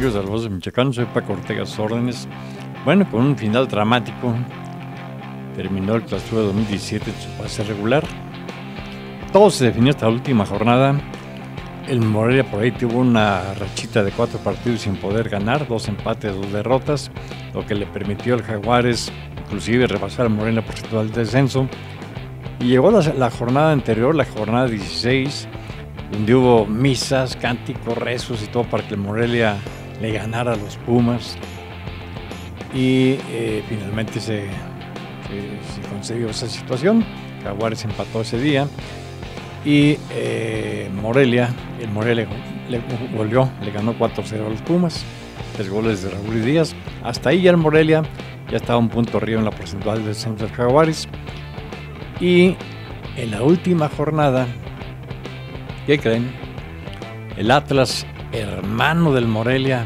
amigos de La Voz de Michoacán? Soy Paco Ortega, a sus órdenes. Bueno, con un final dramático, terminó el Clausura 2017 en su fase regular. Todo se definió hasta la última jornada. El Morelia por ahí tuvo una rachita de 4 partidos sin poder ganar, 2 empates, 2 derrotas, lo que le permitió al Jaguares inclusive rebasar al Morelia porcentual de descenso. Y llegó la jornada anterior, la jornada 16, donde hubo misas, cánticos, rezos y todo para que el Morelia le ganara a los Pumas. Y finalmente se concedió esa situación. Jaguares empató ese día. Y el Morelia le volvió, le ganó 4-0 a los Pumas, 3 goles de Raúl Díaz. Hasta ahí ya el Morelia ya estaba un punto arriba en la porcentual del centro del Jaguares. Y en la última jornada, ¿qué creen? El Atlas, hermano del Morelia,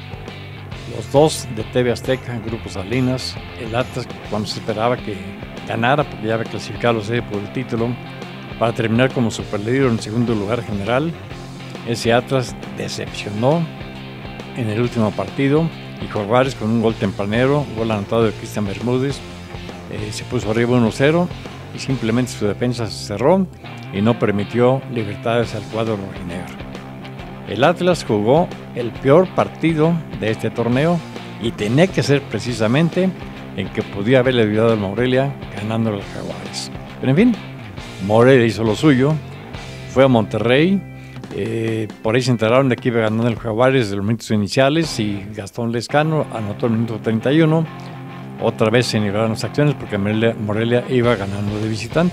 los dos de TV Azteca, Grupo Salinas, el Atlas cuando se esperaba que ganara, porque ya había clasificado los seis por el título, para terminar como superlíder en segundo lugar general. Ese Atlas decepcionó en el último partido y Jaguares con un gol tempranero, gol anotado de Cristian Bermúdez, se puso arriba 1-0 y simplemente su defensa se cerró y no permitió libertades al cuadro rojinegro. El Atlas jugó el peor partido de este torneo y tenía que ser precisamente en que podía haberle ayudado al Morelia ganándole al Jaguares. Pero en fin, Morelia hizo lo suyo, fue a Monterrey, por ahí se enteraron de que iba ganando el Jaguares desde los minutos iniciales y Gastón Lescano anotó el minuto 31. Otra vez se nivelaron las acciones porque Morelia iba ganando de visitante.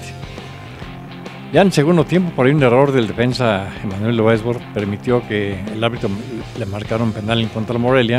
Ya en el segundo tiempo, por ahí un error del defensa Emanuel Loesborg permitió que el árbitro le marcara un penal en contra de Morelia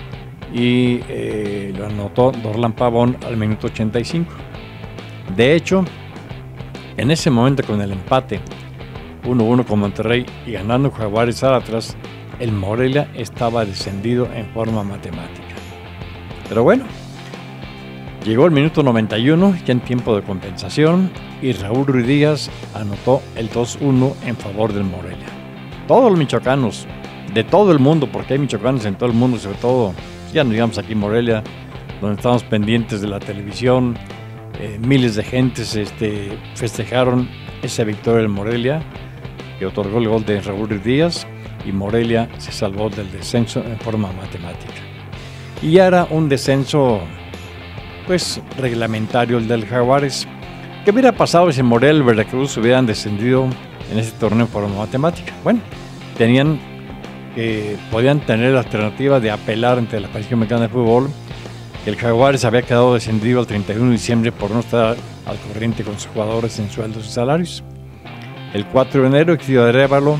y lo anotó Dorlan Pavón al minuto 85. De hecho, en ese momento con el empate 1-1 con Monterrey y ganando Jaguares al Atlas, el Morelia estaba descendido en forma matemática. Pero bueno, llegó el minuto 91, ya en tiempo de compensación, y Raúl Ruiz Díaz anotó el 2-1 en favor del Morelia. Todos los michoacanos, de todo el mundo, porque hay michoacanos en todo el mundo, sobre todo, ya no digamos aquí en Morelia, donde estamos pendientes de la televisión, miles de gentes festejaron esa victoria del Morelia, que otorgó el gol de Raúl Ruiz Díaz, y Morelia se salvó del descenso en forma matemática. Y ya era un descenso pues reglamentario el del Jaguares. ¿Qué hubiera pasado si Morelia y Veracruz hubieran descendido en este torneo en forma matemática? Bueno, podían tener la alternativa de apelar ante la Federación Mexicana de Fútbol. El Jaguares había quedado descendido el 31 de diciembre por no estar al corriente con sus jugadores en sueldos y salarios. El 4 de enero, Egidio Arévalo,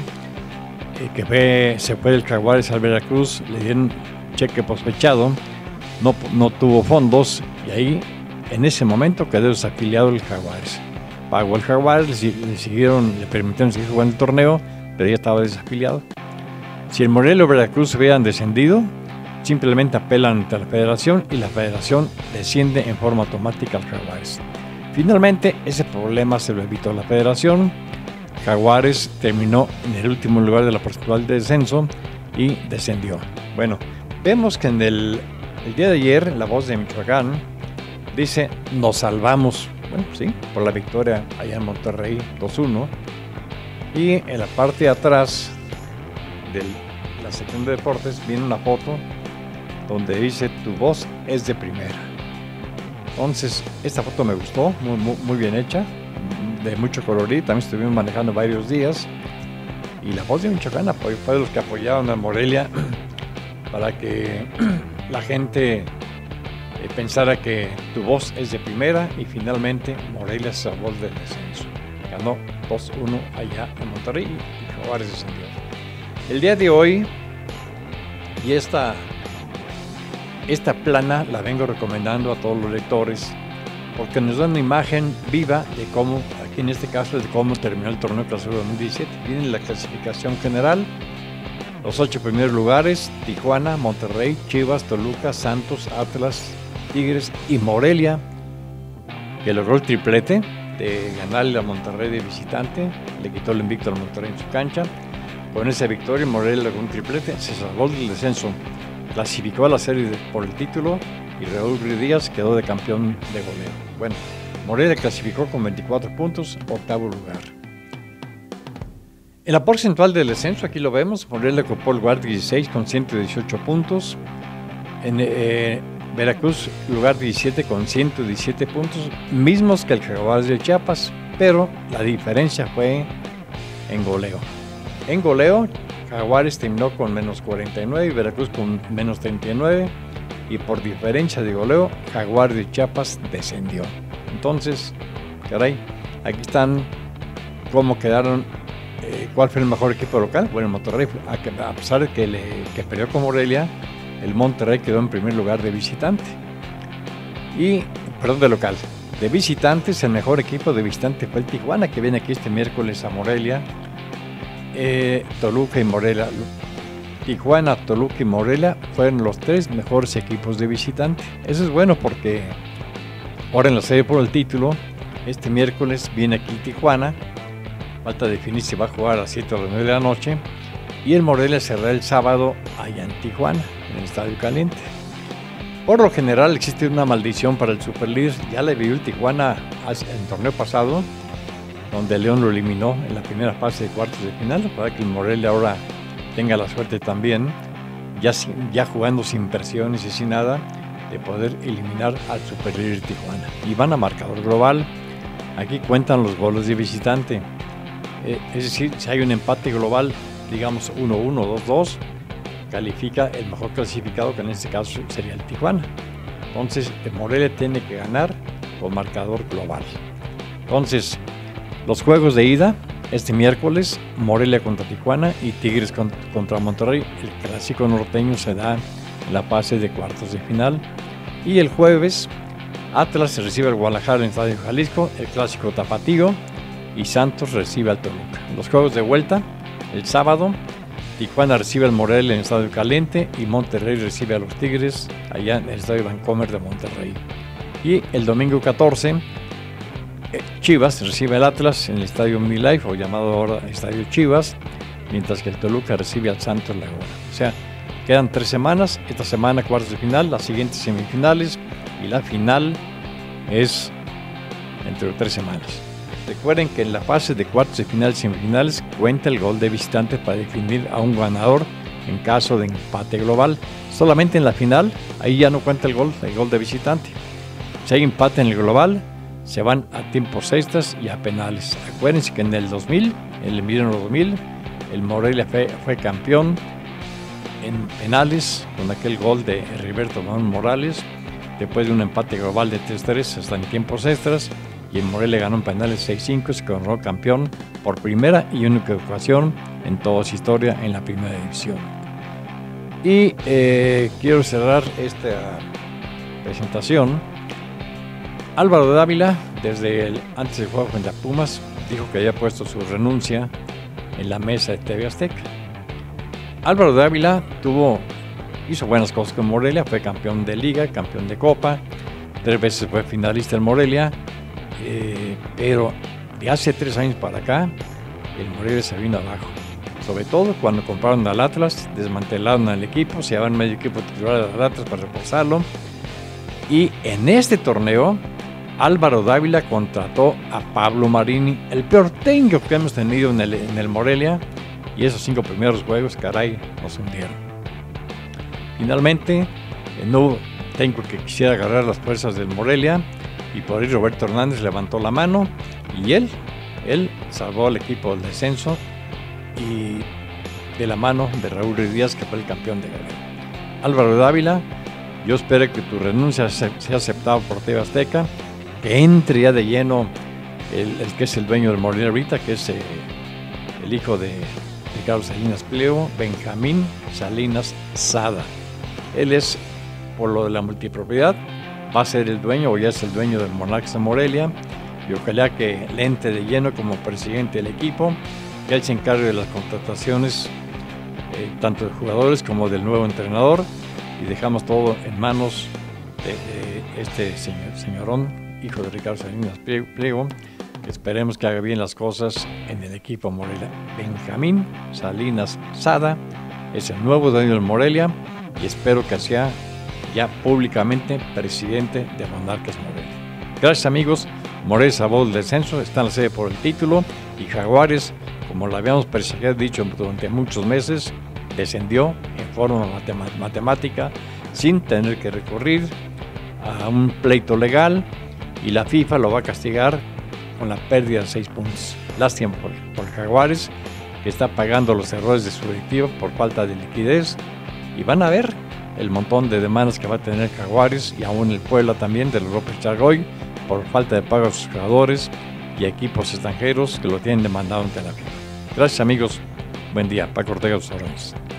se fue del Jaguares al Veracruz, le dieron cheque pospechado, no tuvo fondos y ahí en ese momento quedó desafiliado el Jaguares. Pagó el Jaguares, le permitieron seguir jugando el torneo, pero ya estaba desafiliado. Si el Morelia o Veracruz hubieran descendido, simplemente apelan ante la federación y la federación desciende en forma automática al Jaguares. Finalmente, ese problema se lo evitó la federación. Jaguares terminó en el último lugar de la porcentual de descenso y descendió. Bueno, vemos que en el día de ayer, La Voz de Michoacán dice, nos salvamos, bueno, sí, por la victoria allá en Monterrey, 2-1. Y en la parte de atrás de la sección de deportes viene una foto donde dice, tu voz es de primera. Entonces, esta foto me gustó, muy bien hecha, de mucho colorido, también estuvimos manejando varios días. Y La Voz de Michoacán fue de los que apoyaron a Morelia para que la gente pensara que tu voz es de primera y finalmente Morelia se salvó del descenso. Ganó 2-1 allá en Monterrey y Jaguares descendió. El día de hoy, y esta plana la vengo recomendando a todos los lectores porque nos da una imagen viva de cómo, aquí en este caso, de cómo terminó el torneo Clausura 2017. Viene la clasificación general. Los 8 primeros lugares, Tijuana, Monterrey, Chivas, Toluca, Santos, Atlas, Tigres y Morelia, que logró el triplete de ganarle a Monterrey de visitante, le quitó el invicto al Monterrey en su cancha. Con esa victoria, Morelia con un triplete se salvó del descenso, clasificó a la serie por el título y Raúl Ruiz Díaz quedó de campeón de goleo. Bueno, Morelia clasificó con 24 puntos, octavo lugar. En la porcentual del descenso, aquí lo vemos, Morelia ocupó el lugar 16 con 118 puntos. En Veracruz, lugar 17 con 117 puntos, mismos que el Jaguares de Chiapas, pero la diferencia fue en goleo. En goleo, Jaguares terminó con menos 49 y Veracruz con menos 39, y por diferencia de goleo, Jaguares de Chiapas descendió. Entonces, caray, aquí están cómo quedaron, cuál fue el mejor equipo local. Bueno, Monterrey, a pesar de que perdió con Morelia, el Monterrey quedó en primer lugar de visitante. De local. De visitantes, el mejor equipo de visitante fue el Tijuana, que viene aquí este miércoles a Morelia. Toluca y Morelia. Tijuana, Toluca y Morelia fueron los tres mejores equipos de visitante. Eso es bueno porque ahora en la serie por el título, este miércoles viene aquí Tijuana. Falta definir si va a jugar a las 7 o las 9 de la noche. Y el Morelia cerrará el sábado allá en Tijuana, en el Estadio Caliente. Por lo general existe una maldición para el superlíder. Ya le vivió el Tijuana en el torneo pasado, donde León lo eliminó en la primera fase de cuartos de final, para que el Morelia ahora tenga la suerte también, ya jugando sin presiones y sin nada, de poder eliminar al superlíder Tijuana. Y van a marcador global. Aquí cuentan los goles de visitante. Es decir, si hay un empate global, digamos 1-1, 2-2, califica el mejor clasificado, que en este caso sería el Tijuana. Entonces, el Morelia tiene que ganar con marcador global. Entonces, los juegos de ida, este miércoles, Morelia contra Tijuana y Tigres contra Monterrey. El clásico norteño se da en la fase de cuartos de final. Y el jueves, Atlas recibe al Guadalajara en el Estadio Jalisco, el clásico tapatío, y Santos recibe al Toluca. Los juegos de vuelta, el sábado, Tijuana recibe al Morelia en el Estadio Caliente y Monterrey recibe a los Tigres allá en el Estadio Vancomer de Monterrey. Y el domingo 14, Chivas recibe al Atlas en el Estadio OmniLife, o llamado ahora Estadio Chivas, mientras que el Toluca recibe al Santos Laguna. O sea, quedan 3 semanas, esta semana cuartos de final, las siguientes semifinales, y la final es dentro de 3 semanas. Recuerden que en la fase de cuartos de final y semifinales cuenta el gol de visitante para definir a un ganador en caso de empate global. Solamente en la final, ahí ya no cuenta el gol de visitante. Si hay empate en el global, se van a tiempos extras y a penales. Acuérdense que en el 2000, en el invierno 2000, el Morelia fue campeón en penales con aquel gol de Heriberto Morales, después de un empate global de 3-3 hasta en tiempos extras. Y el Morelia ganó en penales 6-5, se coronó campeón por primera y única ocasión en toda su historia en la primera división. Y quiero cerrar esta presentación. Álvaro Dávila, antes del juego frente a Pumas, dijo que había puesto su renuncia en la mesa de TV Azteca. Álvaro Dávila hizo buenas cosas con Morelia, fue campeón de Liga, campeón de Copa, 3 veces fue finalista en Morelia. Pero de hace 3 años para acá, el Morelia se vino abajo. Sobre todo cuando compraron al Atlas, desmantelaron al equipo, se llevaron medio equipo titular al Atlas para reforzarlo. Y en este torneo, Álvaro Dávila contrató a Pablo Marini, el peor técnico que hemos tenido en el Morelia. Y esos 5 primeros juegos, caray, nos hundieron. Finalmente, no hubo técnico que quisiera agarrar las fuerzas del Morelia. Y por ahí Roberto Hernández levantó la mano y él salvó al equipo del descenso, y de la mano de Raúl Ruiz Díaz, que fue el campeón de goleo. Álvaro Dávila, yo espero que tu renuncia sea aceptada por TV Azteca, que entre ya de lleno el que es el dueño del Morelia ahorita, que es el hijo de Ricardo Salinas Pliego, Benjamín Salinas Sada. Él es, por lo de la multipropiedad, va a ser el dueño, o ya es el dueño del Monarcas de Morelia, y ojalá que le entre de lleno como presidente del equipo, que él se encargue de las contrataciones, tanto de jugadores como del nuevo entrenador, y dejamos todo en manos de este señorón, hijo de Ricardo Salinas Pliego, Esperemos que haga bien las cosas en el equipo Morelia. Benjamín Salinas Sada es el nuevo dueño del Morelia y espero que sea ya públicamente presidente de Monarcas Morelia. Gracias, amigos. Morelia salvó el descenso, está en la serie por el título, y Jaguares, como lo habíamos dicho durante muchos meses, descendió en forma matemática sin tener que recurrir a un pleito legal, y la FIFA lo va a castigar con la pérdida de 6 puntos. Lástima por Jaguares, que está pagando los errores de su directiva por falta de liquidez, y van a ver el montón de demandas que va a tener Jaguares, y aún el Puebla también, del López Chargoy, por falta de pago a sus jugadores y equipos extranjeros que lo tienen demandado ante la FIFA. Gracias, amigos. Buen día. Paco Ortega, sus órdenes.